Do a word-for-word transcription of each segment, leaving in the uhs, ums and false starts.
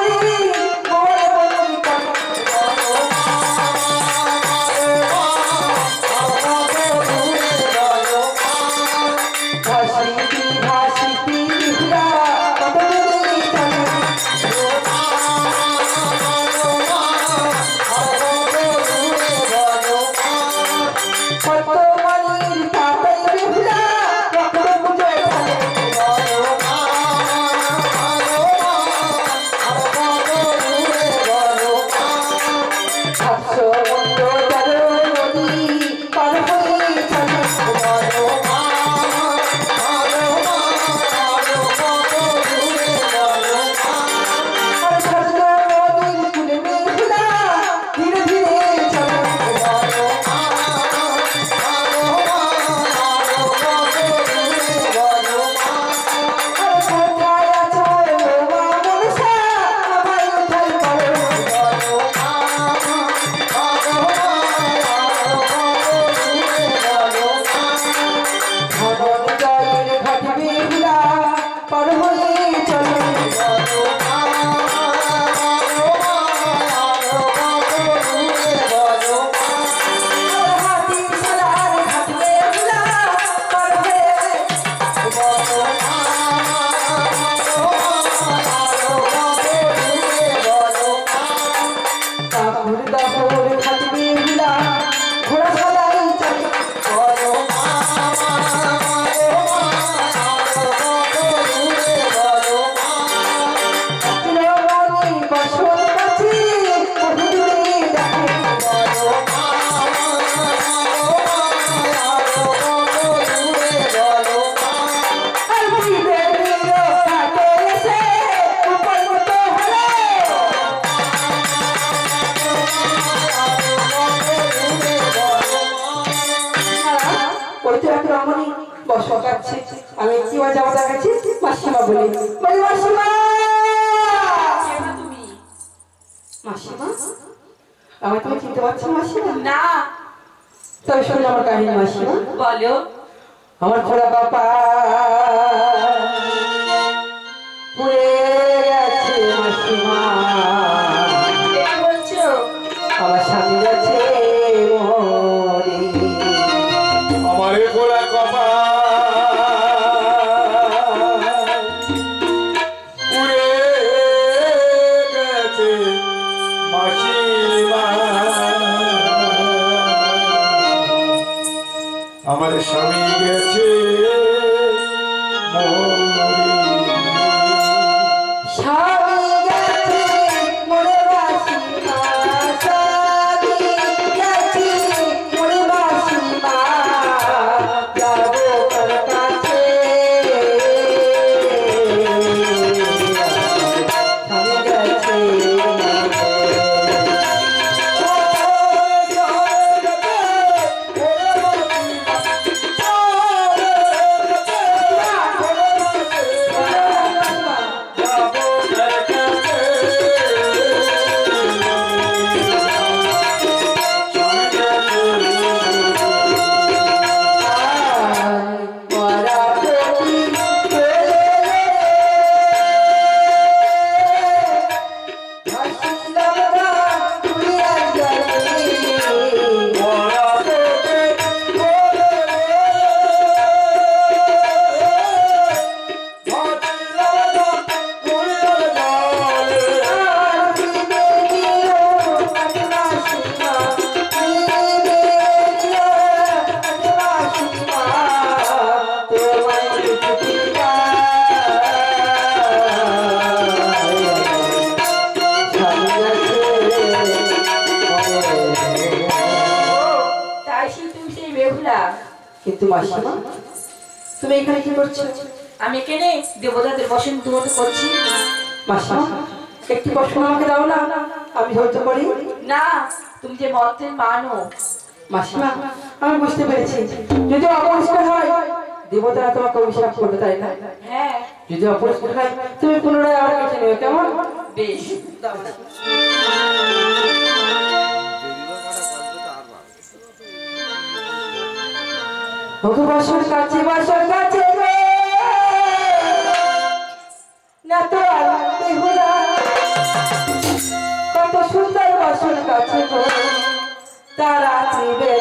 আমি কি বাজা বাজা গেছি মাসিমা বলি বলি মাসিমা তুমি মাসিমা আমি তুমি চিনতে পারছো মাসিমা না তবে শোনো আমার কাহিনী মাসিমা বলো আমার খোলা বাবা পুড়ে গেছে মাসিমা বলছো আমার স্বামী গেছে মরে আমার খোলা কপা আমার স্বামী গেছে স্বামী গেছে মরে মাসিমা স্বামী গেছে মরে মাসিমা যাবো তার কাছে স্বামী গেছে কিন্তু মাসিমা তুমি এখানে কি করছো? আমি এখানে দেবতাদের বসন্ত মতো করছি। মাসিমা একটি প্রশ্ন আমাকে দাও না, আমি ধৈর্য করি। না, তুমি যে মন্ত্রের মানো। মাসিমা আমি বুঝতে পেরেছি, যদি অপরিষ্কার হয় দেবতারা তোমাকে অভিশাপ করবে, তাই না? হ্যাঁ। যদি অপরিষ্কার হয় তুমি পুনরায় আমার কাছে নেবে, কেমন? বেশ। ভগবাসর কাছে বাসর কাছে না তো আর দেহুরা তারা দিবে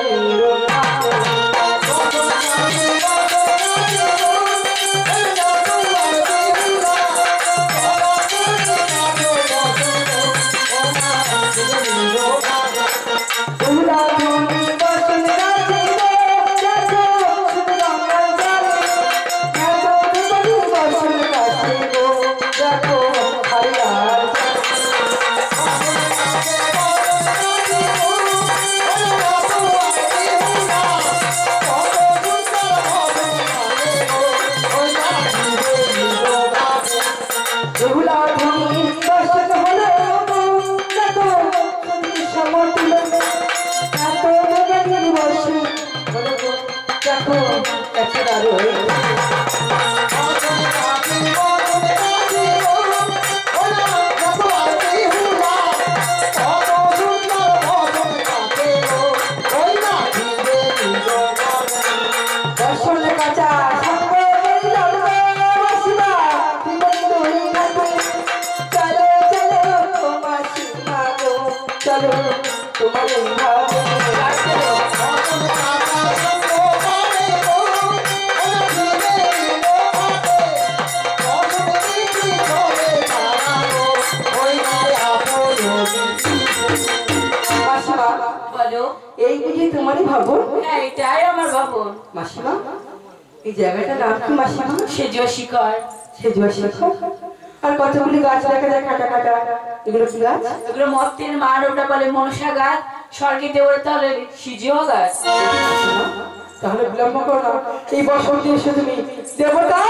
এই বুঝি তোমারই ভবন? হ্যাঁ, এটাই আমার ভবন। মাসিমা, এই জায়গাটার নাম কি মাসিমা? সেজুয়া শিকার। সেজুয়া শিকার। আর কতগুলি গাছ দেখা যায় কাটা কাটা, এগুলো কি গাছ? এগুলো মর্তের মান, ওটা বলে মনসা গাছ। স্বর্গে দেবতা তাহলে সিজুয়া গাছ। তাহলে বিলম্ব করো না, এই বসন্তে এসে তুমি দেবতা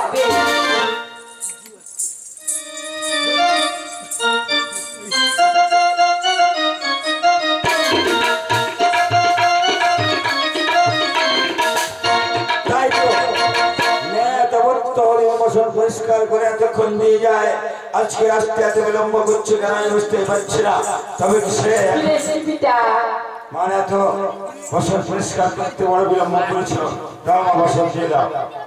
পরিষ্কার করে এতক্ষণ নিয়ে যায়। আজকে আসতে এত বিলম্ব করছে কেন আমি বুঝতে পারছি না। তবে সে মানে এত বছর পরিষ্কার করতে বড় বিলম্ব করেছিল। দাও মা বছর দিয়ে দাও।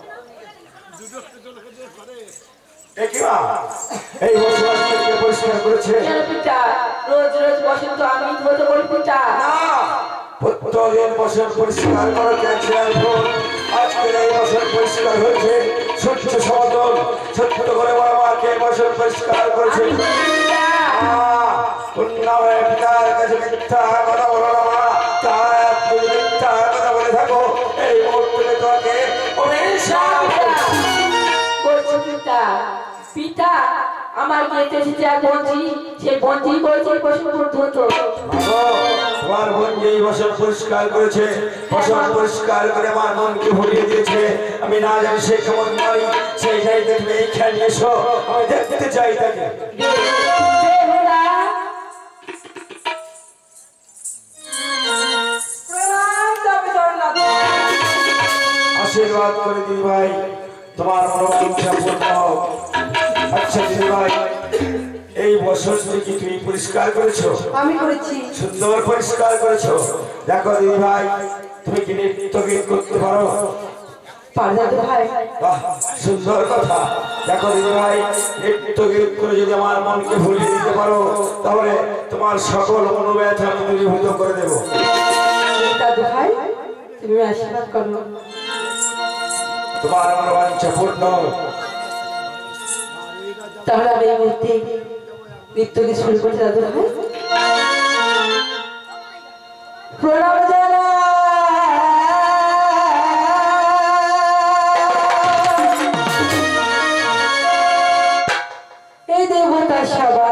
এই বছর পরিষ্কার করেছে রোজ রোজ বসন্ত আমি ধরতে বলি পিতা প্রত্যেক বছর পরিষ্কার করো ক্যান্সার আজকের এই বছর পরিষ্কার হয়েছে। সূর্য সমতল সত্য করে বড় মাকে বছর পরিষ্কার করেছে। পিতার কাছে মিথ্যা কথা বলো না মা, তার তুমি মিথ্যা কথা বলে থাকো এই মুহূর্তে তোমাকে বলছি পিতা পিতা আমার মেয়েতে যা বঞ্জি সেই বঞ্জি করেছে বসন্ত হতো। তোমার বোন যেই বছর পরিষ্কার করেছে, বছর পরিষ্কার করে আমার মনকে ভরিয়ে দিয়েছে। আমি না জানি সে কেমন নারী, সেই জায়গায় তুমি এই খেয়াল এসো, আমি দেখতে চাই তাকে। আশীর্বাদ করে দিদি ভাই, তোমার মনোবাঞ্ছা পূর্ণ হোক। আচ্ছা দিদি ভাই, এই বছর কি তুমি পরিষ্কার করেছো? আমি করেছি। সুন্দর পরিষ্কার করেছো। দেখো দিদি ভাই, তুমি কি নৃত্য গীত করতে পারো? বাহ, সুন্দর কথা। দেখো দিদি ভাই, নৃত্য গীত করে যদি আমার মনকে ভুলিয়ে দিতে পারো তাহলে তোমার সকল মনোব্যথা আমি দূরীভূত করে দেবো। দাদু ভাই, তুমি আশীর্বাদ করো। তোমার মনোবাঞ্ছা পূর্ণ। তাহলে আমি এই মুহূর্তে নৃত্য গীত শুরু করছি দাদু ভাই। প্রণাম জানাই এই দেবতা সভা,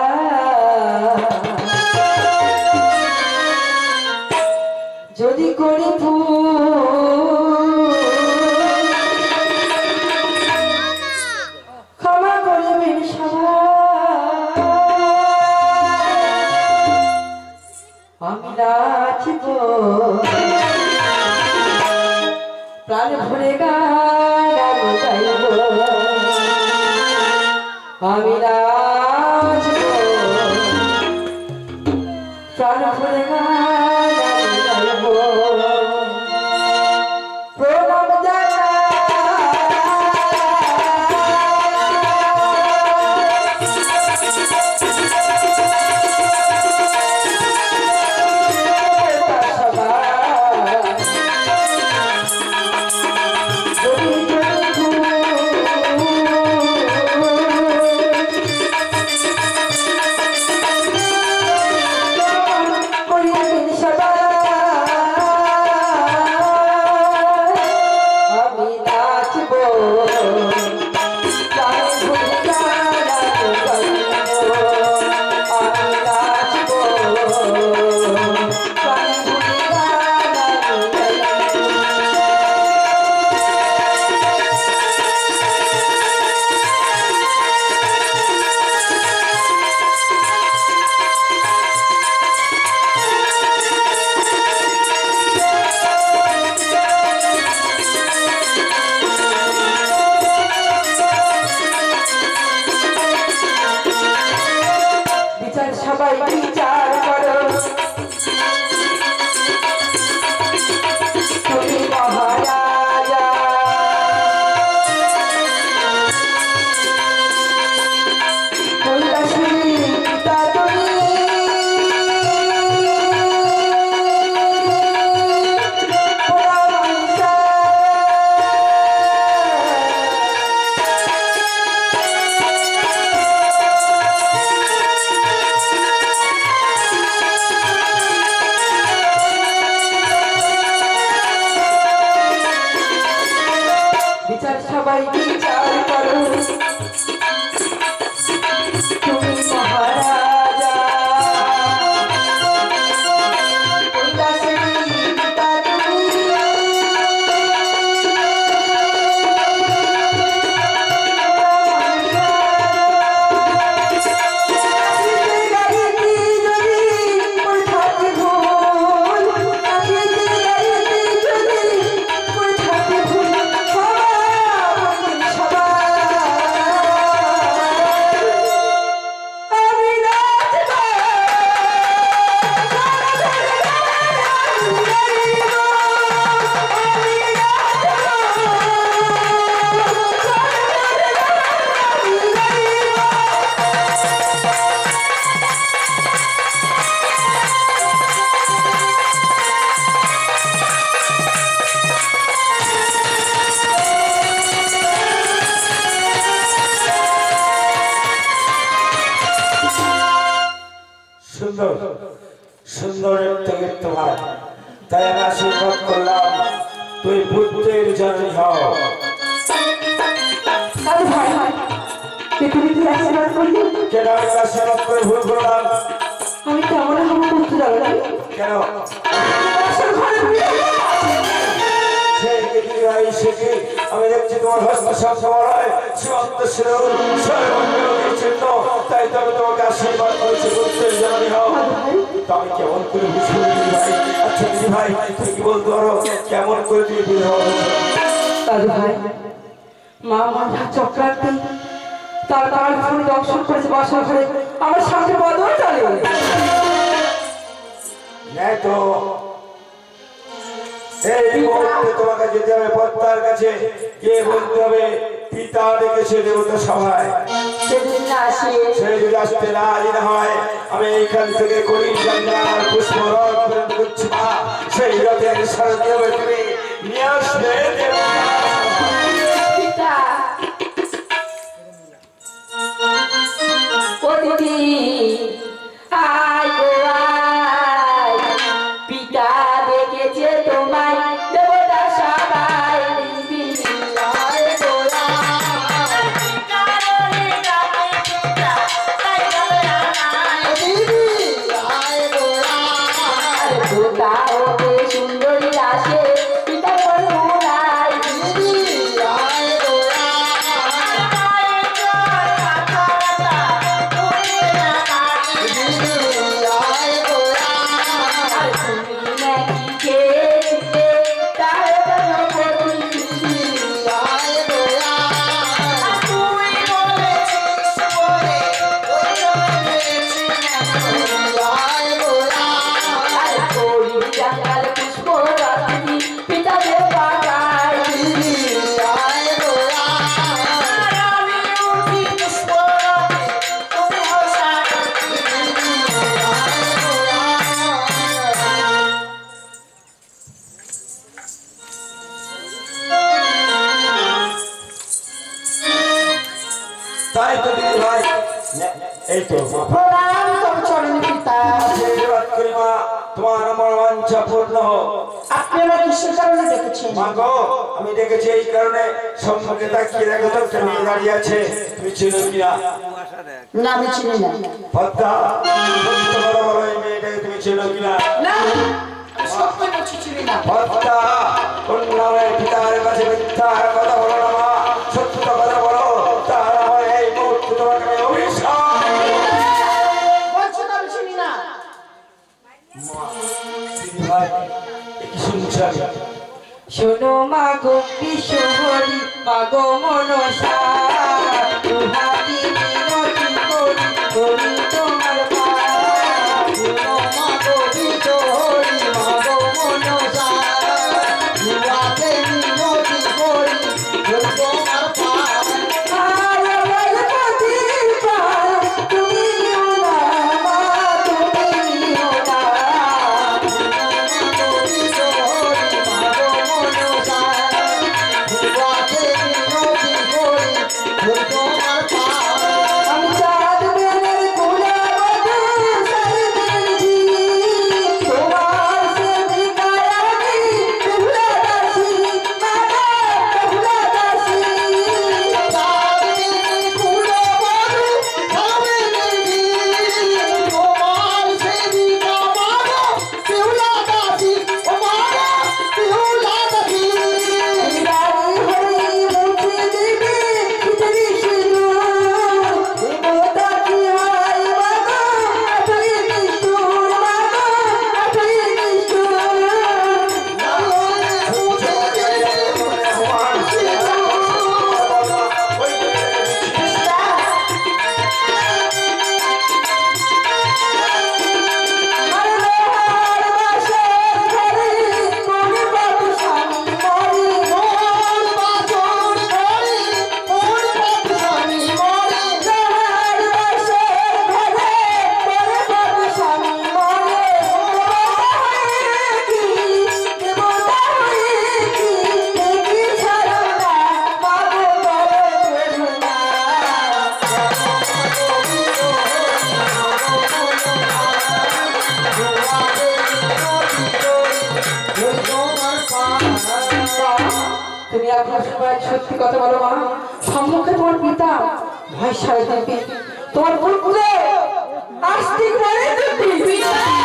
যদি করি ক্ষমা করিবেন সবাই। আমি নাচিব প্রাণ ভরে গান আমি গাইব। আমি নাচিব প্রাণ ভরে গান আমি গাইব। প্রণাম জানাই সবাই বিচার করো তুমি মহারাজা কৈলাসের পিতা তুমি বিচার সবাই বিচার করো তুমি মহারাজা কৈলাসের পিতা তুমি সুন্দর সুন্দর থেকে তোমার তাই আমি আশীর্বাদ করলাম তুই বুদ্ধের জননী হও আরে ভাই তুমি কি আশীর্বাদ করলি কেন আমি আশীর্বাদ করে ভুল করলাম আমি কেমন হবো করতে যাবো না কেন আসল ঘরে ফিরে সেই দিদি ভাই সেটি আমি দেখছি তোমার হস্ত সবসময় সীমান্ত ছিল সর্বঙ্গের চিহ্ন তাই তো আমি তোমাকে আশীর্বাদ করেছি বুদ্ধের জননী হও তো আমি কেমন করে বুঝবো দিদি ভাই আচ্ছা দিদি ভাই তুমি কি বলতে পারো কেমন করে তুমি বিবাহ দাদু ভাই মা মাথা চক্রান্তে তার কাল ফোনে দর্শন করেছে বাসা ঘরে আমার সামনে বদল চলে নেই তো এই মুহূর্তে তোমাকে যেতে হবে পদ্মার কাছে গিয়ে বলতে হবে পিতা ডেকেছে দেবতা সভায় সেদিন না আসে সে যদি আসতে রাজি না হয় আমি এইখান থেকে করি গঙ্গার পুষ্প রথ প্রেরণ করছি মা সেই রথের সারথি হবে তুমি নিয়ে আসবে দেবতা পিতা ও দিদি আয় গো আয় পিতা দেখেছে তোমায় দেবতা সবাই দিদি আয় গো আয় কারণে ডাকে পিতা তাই বলে আয় দিদি আয় গো আয় পিতা ওকে সুন্দরী আসে পিতা বলো আয় দিদি আয় গো আয় জয় মাথা ব্যথা তুমি না দিদি আয় গো আয় তুমি নাকি খেয়েছিলে তার জন্য বলি দিদি আয় গো আয় তুই বলেছিস বলে ওই জন্য গেছি না আয় গো আয় করি জঙ্গল পুষ্প রাখি পিতা দেব পাঠায় দিদি আয় গো আয় আমি উঠি পুষ্প রাখি তুমি হসা দিদি আয় গো আয় তাই তো দিদি ভাই নে- এই তো মা প্রণাম তোর চরণে পিতা আশীর্বাদ করি মা তোমার আমার বাঞ্ছা পূর্ণ হোক আপনি আমার কিসের কারণে দেখেছেন মা গো আমি দেখেছি এই কারণে সম্মুখে তাকিয়ে দেখো তো একটা মেয়ে দাঁড়িয়ে আছে তুমি চিনো কিনা না আমি চিনি না পদ্মা সত্য কথা বলো এই মেয়েটাকে তুমি চিনো কিনা না সত্য বলছি চিনি না পদ্মা কোন নামে পিতার কাছে মিথ্যার কথা বলো না মা সত্য কথা বলো তার আমার এই মুহূর্তে তোমাকে আমি অভিশাপ বলছো না আমি চিনি না দিদি ভাই কি শুনছেন শোনো মা গো বিশ্বহরি মা গো মনসা তুহারি মিনতি করি করি তোমার পা ভাই সত্যি কথা বলো মা, সম্মুখে তোমার পিতা ভয় সারা দেবে তোমার পুত্রে আস্তিক মানে তুমি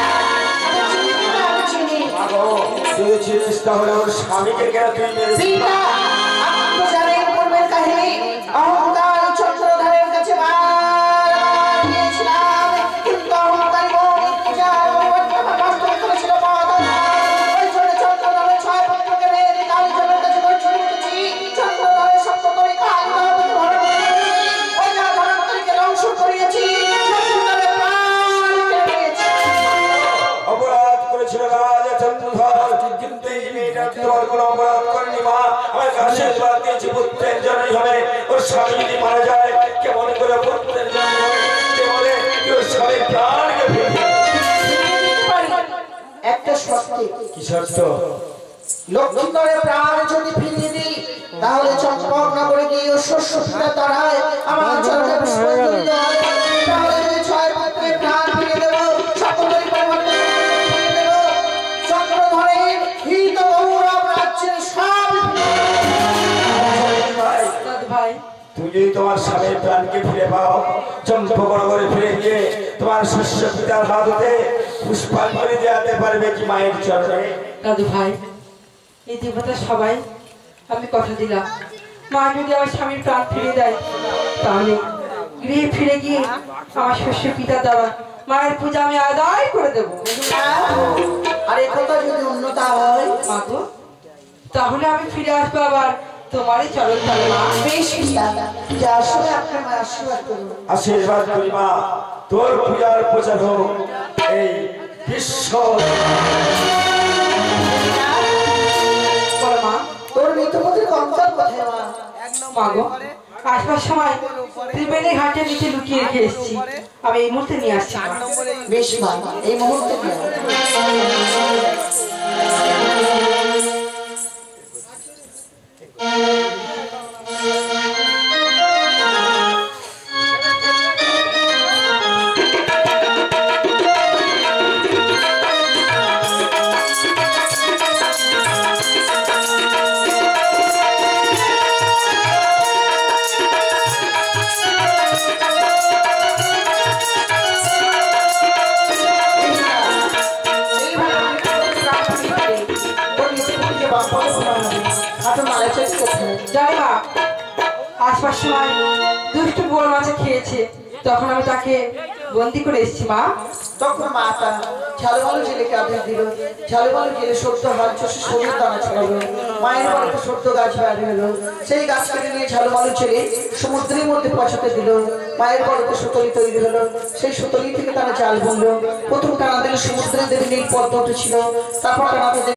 মাগো তুই চিনিস তাহলে ওর স্বামীকে কেন তুই মেরেছিস? পিতা আপনি তো জানেন পূর্বের কাহিনী। অহংকার চক্রধারের কাছে বারবার গিয়েছিলাম, কিন্তু অহংকারী বোন পূজার বাস্তব করেছিল মদ। ওই জন্য চক্রধারের ছয় পুত্রকে মেরে দিয়ে কালীচরণের কাছে দর্শন করেছি। চক্রধারের সপ্ততরী কালীবাবুকে ধরে নিয়েছি। ওই যা ধরন্তরীকে ধ্বংস করিয়েছি। চক্রধারের প্রাণ কেড়ে নিয়েছি। অপরাধ করেছিল রাজা চন্দ্রধর, কিন্তু এই মেয়েটা তোমার কোনো অপরাধ করেনি মা। আমার কাছে আশীর্বাদ দিয়েছি পুত্রের জন্যই হবে। ওর স্বামী যদি মারা যায় কেমন করে পুত্রের জন্য হবে? কে বলে কি ওর স্বামীর প্রাণকে ফিরিয়ে একটা শর্তে, কি শর্ত? লক্ষ্মীধরের প্রাণ যদি ফিরিয়ে দিই তাহলে চম্পক নগরে গিয়ে ও শস্য ফিরে দাঁড়ায় আমার চরণে পুষ্প দিতে হয়। তাহলে আমি ছয় পুত্রের প্রাণ ফিরিয়ে দেবো, সকলের পরিবর্তন ফিরিয়ে দেবো। চক্রধরের হিত গৌরব রাজ্যের সব ভাই দাদু ভাই তুমি যদি তোমার স্বামীর প্রাণকে ফিরে পাও, চম্পকনগরে ফিরে গিয়ে তোমার শস্য পিতার হাত হতে পুষ্পাঞ্জলি দেওয়াতে পারবে কি মায়ের চরণে? দাদু ভাই এই দেবতা সবাই আমি কথা দিলাম, মা যদি আমার স্বামীর প্রাণ ফিরে দেয় তাহলে গৃহে ফিরে গিয়ে আমার শস্য পিতা দ্বারা মায়ের পূজা আমি আদায় করে দেবো। আর এ কথা যদি উন্নতা হয় মা গো, তাহলে আমি ফিরে আসবো আবার তোমারই চরণ তলে মা। বেশ পিতা, যা আসলে আপনার মায়ের আশীর্বাদ করুন। আশীর্বাদ করি মা, তোর পূজার প্রচার হোক এই বিশ্ব। বলো মা। তোর মৃতপতির কঙ্কাল কোথায় মা? মা গো, আসবার সময় ত্রিবেণী ঘাটের নিচে লুকিয়ে রেখে এসেছি, আমি এই মুহূর্তে নিয়ে আসছি মা। বেশ মা, এই মুহূর্তে নিয়ে আয়। যাই মা, আসবার সময় দুষ্টু বোল মাছে খেয়েছে, তখন আমি তাকে বন্দি করে এসেছি মা। তখন মাতা ঝালু ভালো জেলেকে আদেশ দিল। ঝালু ভালো জেলে সদ্য হাল চষে সবুজ দানা ছড়ালো। মায়ের বাড়িতে সদ্য গাছ বের হলো, সেই গাছ কেটে নিয়ে ঝালু ভালো ছেড়ে সমুদ্রের মধ্যে পচাতে দিল। মায়ের বাড়িতে সুতলি তৈরি হলো, সেই সুতলি থেকে তারা জাল বুনলো। প্রথম টানা দিলে সমুদ্রের দেবী নীল পদ্ম উঠেছিল, তারপর টানা